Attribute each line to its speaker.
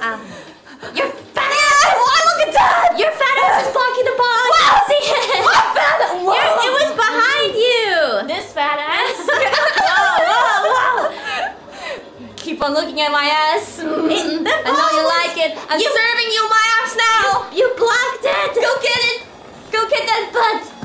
Speaker 1: Your fat ass!
Speaker 2: Why look at that?
Speaker 1: Your fat ass is blocking the ball!
Speaker 2: Wow!
Speaker 1: See it?
Speaker 2: My fat ass!
Speaker 1: It was behind you! This fat ass!
Speaker 2: Whoa! Keep on looking at my ass. I know you like it. I'm serving you my ass now.
Speaker 1: You blocked it!
Speaker 2: Go get it. Go get that butt.